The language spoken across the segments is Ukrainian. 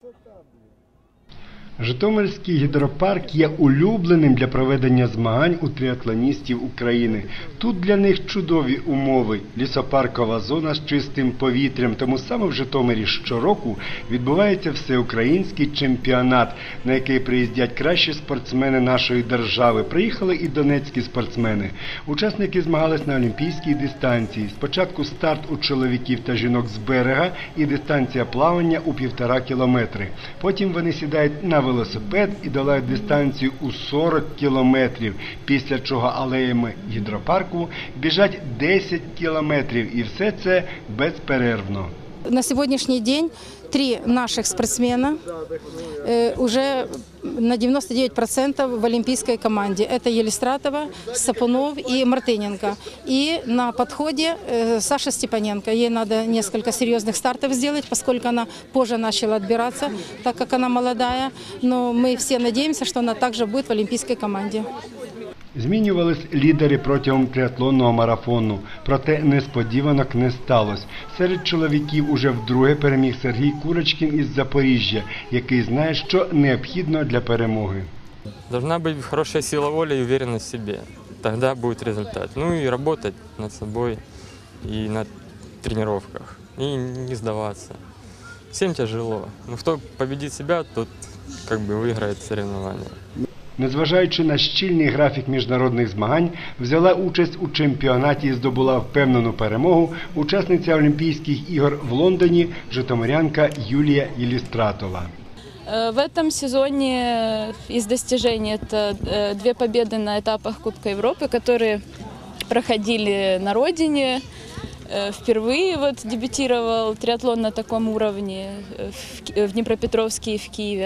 Житомирський гідропарк є улюбленим для проведення змагань у тріатлоністів України. Тут для них чудові умови – лісопаркова зона з чистим повітрям. Тому саме в Житомирі щороку відбувається всеукраїнський чемпіонат, на який приїздять кращі спортсмени нашої держави. Приїхали і донецькі спортсмени. Учасники змагались на олімпійській дистанції. Спочатку старт у чоловіків та жінок з берега і дистанція плавання у 1,5 кілометри. Потім вони сідають на велосипед і долають дистанцію у 40 кілометрів, після чого алеями гідропарку біжать 10 кілометрів. І все це безперервно. На сегодняшний день 3 наших спортсмена уже на 99% в олимпийской команде. Это Елистратова, Сапунов и Мартыненко. И на подходе Саша Степаненко. Ей надо несколько серьезных стартов сделать, поскольку она позже начала отбираться, так как она молодая. Но мы все надеемся, что она также будет в олимпийской команде. Змінювались лідери протягом триатлонного марафону, проте несподіванок не сталося. Серед чоловіків уже вдруге переміг Сергій Курочкін із Запоріжжя, який знає, що необхідно для перемоги. Должна быть хорошая сила воли и уверенность в себе. Тогда будет результат. Ну и работать над собой и на тренировках. И не сдаваться. Всем тяжело. Но кто победит себя, тот как бы выиграет соревнования. Незважаючи на щільний графік міжнародних змагань, взяла участь у чемпіонаті і здобула впевнену перемогу учасниця Олімпійських ігор в Лондоні житомирянка Юлія Елистратова. В этом сезоне из достижений это 2 победы на этапах Кубка Европы, которые проходили на родине. Впервые дебютировал триатлон на таком уровне в Днепропетровске и в Киеве.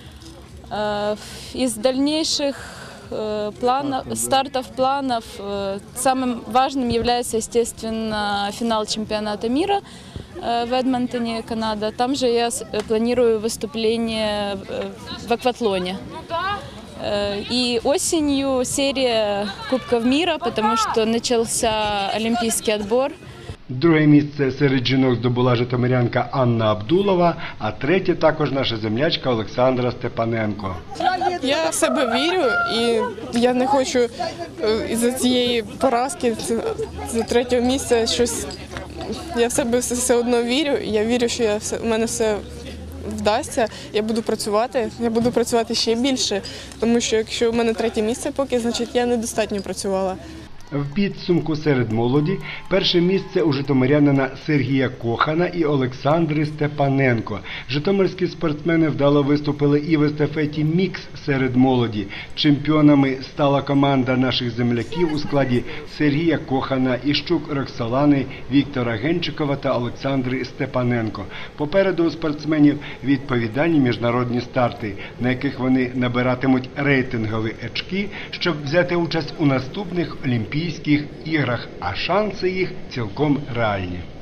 Из дальнейших стартов, планов самым важным является, естественно, финал чемпионата мира в Эдмонтоне, Канада. Там же я планирую выступление в акватлоне. И осенью серия Кубков мира, потому что начался олимпийский отбор. Друге місце серед жінок здобула житомирянка Анна Абдулова, а третє також наша землячка Олександра Степаненко. Я в себе вірю і я не хочу із-за цієї поразки, з 3-го місця щось. Я в себе все одно вірю, я вірю, що у мене все вдасться, я буду працювати ще більше, тому що якщо у мене 3-е місце поки, значить я недостатньо працювала. В підсумку серед молоді перше місце у житомирянина Сергія Кохана і Олександри Степаненко. Житомирські спортсмени вдало виступили і в естафеті «Мікс» серед молоді. Чемпіонами стала команда наших земляків у складі Сергія Кохана, Іщук Роксолани, Віктора Генчикова та Олександри Степаненко. Попереду у спортсменів відповідальні міжнародні старти, на яких вони набиратимуть рейтингові очки, щоб взяти участь у наступних Олімпійських іграх, а шанси їх цілком реальні.